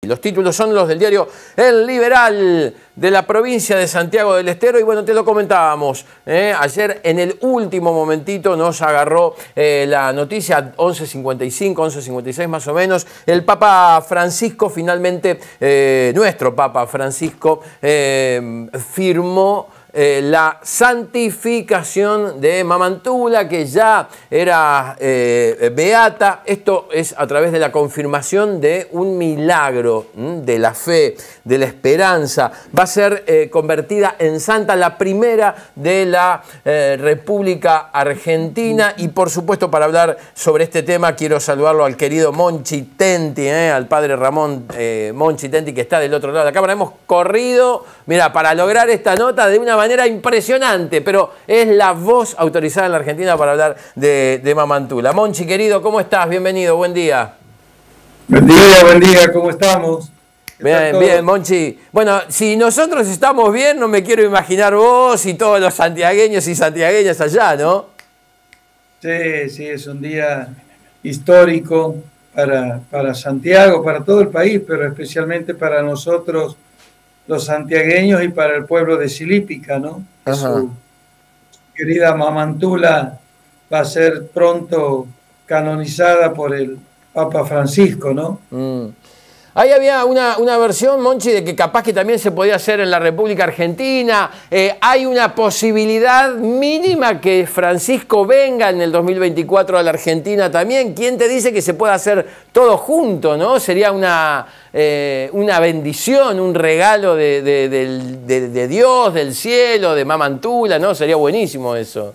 Los títulos son los del diario El Liberal de la provincia de Santiago del Estero y bueno, te lo comentábamos. Ayer en el último momentito nos agarró la noticia, 11:55, 11:56 más o menos. El Papa Francisco finalmente, nuestro Papa Francisco, firmó la santificación de Mamantula, que ya era beata. Esto es a través de la confirmación de un milagro de la fe, de la esperanza. Va a ser convertida en santa, la primera de la República Argentina. Y por supuesto, para hablar sobre este tema, quiero saludarlo al querido Monchi Tenti, al padre Ramón Monchi Tenti, que está del otro lado de la cámara. Hemos corrido, mira, para lograr esta nota de una manera impresionante, pero es la voz autorizada en la Argentina para hablar de Mamantula. Monchi, querido, ¿cómo estás? Bienvenido, buen día. Buen día, ¿cómo estamos? Bien, bien, Monchi. Bueno, si nosotros estamos bien, no me quiero imaginar vos y todos los santiagueños y santiagueñas allá, ¿no? Sí, sí, es un día histórico para Santiago, para todo el país, pero especialmente para nosotros, los santiagueños, y para el pueblo de Silípica, ¿no? Su querida Mamantula va a ser pronto canonizada por el Papa Francisco, ¿no? Ahí había una versión, Monchi, de que capaz que también se podía hacer en la República Argentina. Hay una posibilidad mínima que Francisco venga en el 2024 a la Argentina también. ¿Quién te dice que se pueda hacer todo junto, no? Sería una bendición, un regalo de Dios, del cielo, de Mamantula, ¿no? Sería buenísimo eso.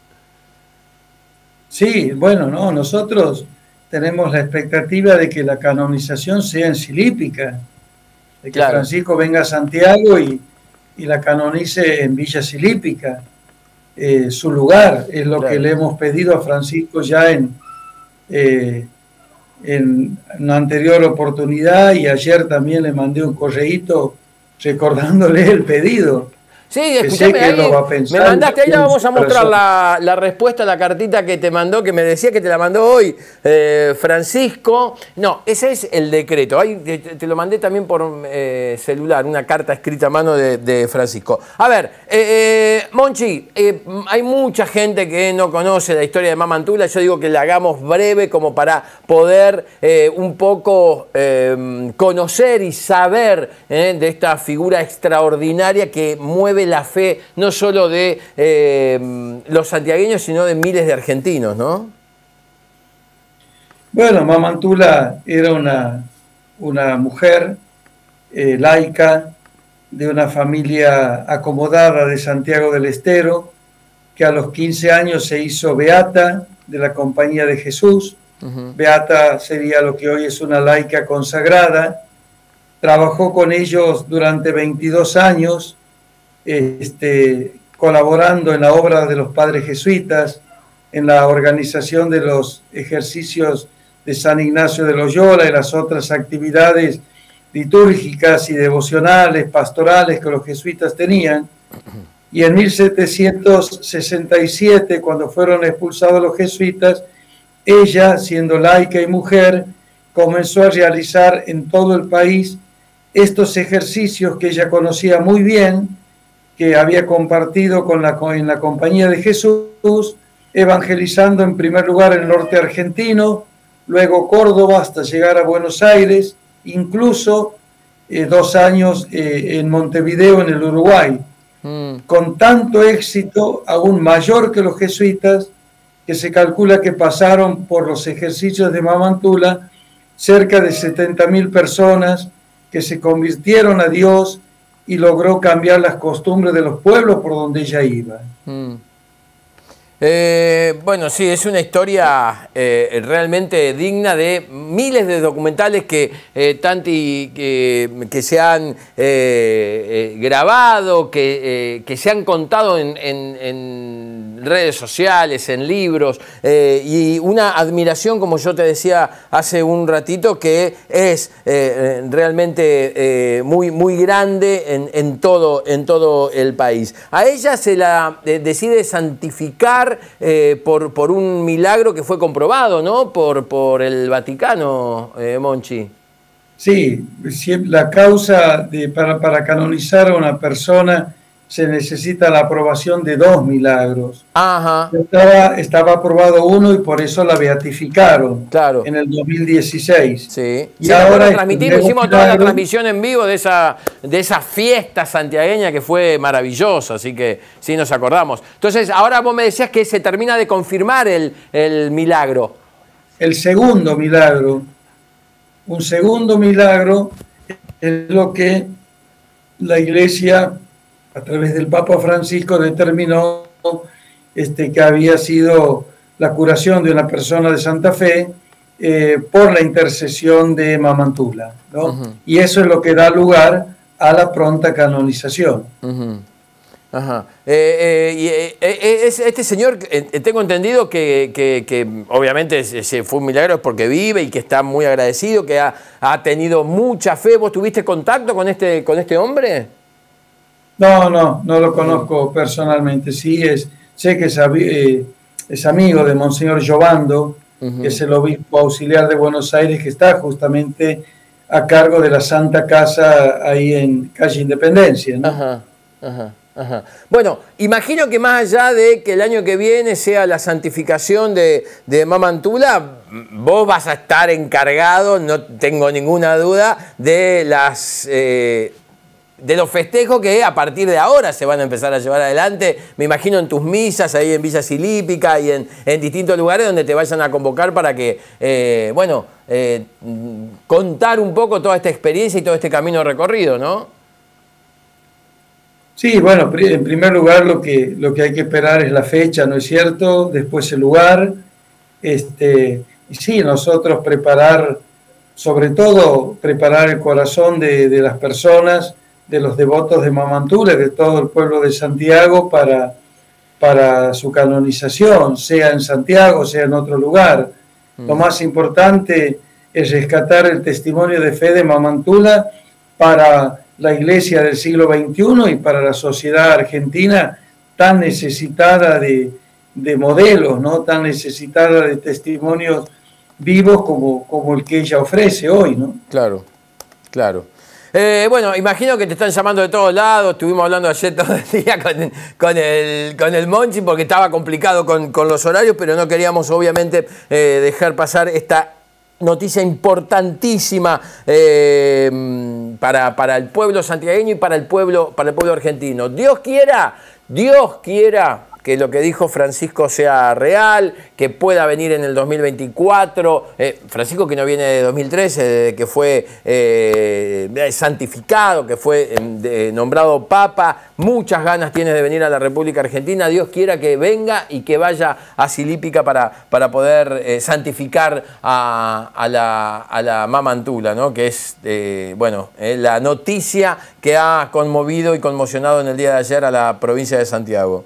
Sí, bueno, no, nosotros tenemos la expectativa de que la canonización sea en Silípica, de que Francisco venga a Santiago y la canonice en Villa Silípica. Su lugar es lo que le hemos pedido a Francisco ya en una anterior oportunidad, y ayer también le mandé un correíto recordándole el pedido. Sí, escuchame, ahí, me mandaste, ahí la vamos a mostrar la respuesta a la cartita que te mandó, que me decía que te la mandó hoy Francisco. No, ese es el decreto. Ahí te lo mandé también por celular, una carta escrita a mano de Francisco. A ver, Monchi, hay mucha gente que no conoce la historia de Mamantula. Yo digo que la hagamos breve como para poder un poco conocer y saber de esta figura extraordinaria que mueve la fe no solo de los santiagueños, sino de miles de argentinos, ¿no? Bueno, Mamantula era una mujer laica, de una familia acomodada de Santiago del Estero, que a los 15 años se hizo beata de la Compañía de Jesús. Beata sería lo que hoy es una laica consagrada. Trabajó con ellos durante 22 años, colaborando en la obra de los padres jesuitas, en la organización de los ejercicios de San Ignacio de Loyola y las otras actividades litúrgicas y devocionales, pastorales que los jesuitas tenían. Y en 1767, cuando fueron expulsados los jesuitas, ella, siendo laica y mujer, comenzó a realizar en todo el país estos ejercicios que ella conocía muy bien, que había compartido en la Compañía de Jesús, evangelizando en primer lugar el norte argentino, luego Córdoba hasta llegar a Buenos Aires, incluso 2 años en Montevideo, en el Uruguay, con tanto éxito, aún mayor que los jesuitas, que se calcula que pasaron por los ejercicios de Mamantula cerca de 70.000 personas que se convirtieron a Dios, y logró cambiar las costumbres de los pueblos por donde ella iba. Bueno, sí, es una historia realmente digna de miles de documentales que se han grabado, que se han contado en redes sociales, en libros, y una admiración, como yo te decía hace un ratito, que es realmente muy grande en todo el país. A ella se la decide santificar por un milagro que fue comprobado, ¿no? Por el Vaticano, Monchi. Sí, la causa para canonizar a una persona se necesita la aprobación de 2 milagros. Ajá. Estaba aprobado uno y por eso la beatificaron, Claro. en el 2016. Sí. Y Sí, ahora lo transmitimos, hicimos toda la milagro, transmisión en vivo de esa fiesta santiagueña que fue maravillosa, así que sí nos acordamos. Entonces, ahora vos me decías que se termina de confirmar el milagro. el segundo milagro. Un segundo milagro es lo que la Iglesia, a través del Papa Francisco, determinó que había sido la curación de una persona de Santa Fe por la intercesión de Mamantula, ¿no? Uh-huh. Y eso es lo que da lugar a la pronta canonización. Uh-huh. Ajá. Este señor, tengo entendido que obviamente fue un milagro es porque vive y que está muy agradecido, que ha tenido mucha fe. ¿Vos tuviste contacto con este hombre? No lo conozco personalmente. Sí, sé que es amigo de Monseñor Giovando, que es el obispo auxiliar de Buenos Aires, que está justamente a cargo de la Santa Casa ahí en calle Independencia, ¿no? Ajá, ajá. Ajá. Bueno, imagino que más allá de que el año que viene sea la santificación de Mamantula, vos vas a estar encargado, no tengo ninguna duda, de los festejos que a partir de ahora se van a empezar a llevar adelante. Me imagino en tus misas, ahí en Villa Silípica y en distintos lugares donde te vayan a convocar para que, contar un poco toda esta experiencia y todo este camino recorrido, ¿no? Sí, bueno, en primer lugar lo que hay que esperar es la fecha, ¿no es cierto? Después el lugar. Y sí, nosotros sobre todo preparar el corazón de las personas, de los devotos de Mamantula, de todo el pueblo de Santiago para su canonización, sea en Santiago, sea en otro lugar. Lo más importante es rescatar el testimonio de fe de Mamantula para la Iglesia del siglo XXI y para la sociedad argentina tan necesitada de modelos, ¿no? Tan necesitada de testimonios vivos como el que ella ofrece hoy, ¿no? Claro, claro. Bueno, imagino que te están llamando de todos lados. Estuvimos hablando ayer todo el día con el Monchi porque estaba complicado con los horarios, pero no queríamos obviamente dejar pasar esta noticia importantísima para el pueblo santiagueño y para el pueblo argentino. Dios quiera que lo que dijo Francisco sea real, que pueda venir en el 2024. Francisco, que no viene de 2013, que fue santificado, que fue nombrado Papa, muchas ganas tiene de venir a la República Argentina. Dios quiera que venga y que vaya a Silípica para poder santificar a la Mamantula, ¿no? Que es la noticia que ha conmovido y conmocionado en el día de ayer a la provincia de Santiago.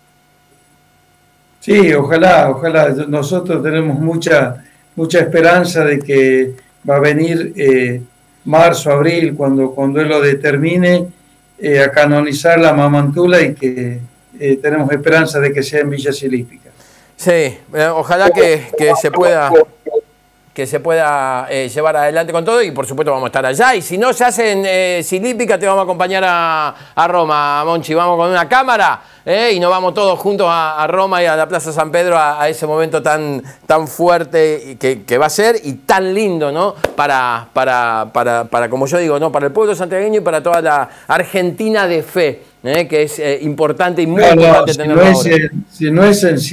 Sí, ojalá. Nosotros tenemos mucha esperanza de que va a venir marzo, abril, cuando él lo determine, a canonizar la Mamantula y que tenemos esperanza de que sea en Villa Silípica. Sí, ojalá que se pueda llevar adelante con todo y por supuesto vamos a estar allá. Y si no se hace en Silípica, te vamos a acompañar a Roma, Monchi. Vamos con una cámara y nos vamos todos juntos a Roma y a la Plaza San Pedro a ese momento tan fuerte que va a ser y tan lindo, ¿no? Para como yo digo, ¿no? Para el pueblo santiagueño y para toda la Argentina de fe, que es importante y muy importante tenerlo ahora. Si no es en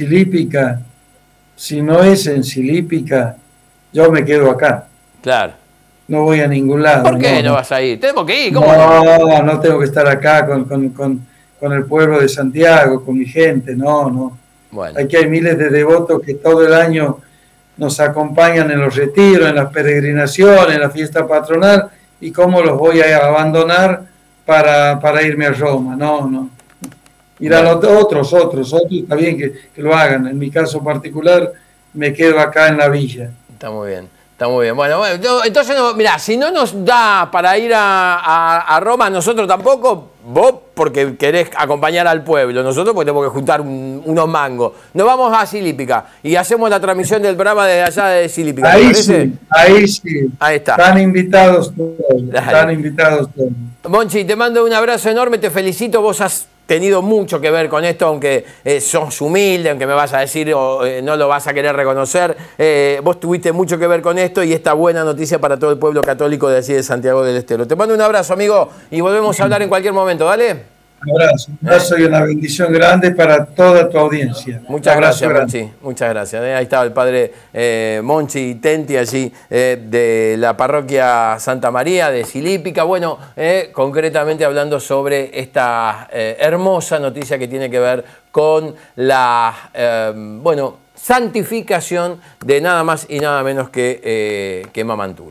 Silípica, yo me quedo acá. Claro. No voy a ningún lado. ¿Por qué no vas a ir? Tenemos que ir. ¿Cómo no tengo que estar acá con el pueblo de Santiago, con mi gente. No. Bueno. Aquí hay miles de devotos que todo el año nos acompañan en los retiros, en las peregrinaciones, en la fiesta patronal. ¿Y cómo los voy a abandonar para irme a Roma? No. Irán otros, está bien que lo hagan. En mi caso particular, me quedo acá en la villa. Está muy bien. Bueno, entonces, mirá, si no nos da para ir a Roma, nosotros tampoco, Vos porque querés acompañar al pueblo, nosotros porque tenemos que juntar unos mangos. Nos vamos a Silípica y hacemos la transmisión del programa de allá de Silípica. Ahí sí, ahí sí. Ahí está. Están invitados todos. Están invitados todos. Monchi, te mando un abrazo enorme, te felicito, vos has tenido mucho que ver con esto, aunque sos humilde, aunque me vas a decir o no lo vas a querer reconocer, vos tuviste mucho que ver con esto y esta buena noticia para todo el pueblo católico de allí de Santiago del Estero. Te mando un abrazo, amigo, y volvemos a hablar en cualquier momento, ¿dale? Un abrazo y una bendición grande para toda tu audiencia. Muchas gracias, Monchi. Muchas gracias. Ahí estaba el padre Monchi Tenti allí de la parroquia Santa María de Silípica. Bueno, concretamente hablando sobre esta hermosa noticia que tiene que ver con la, santificación de nada más y nada menos que Mamantula.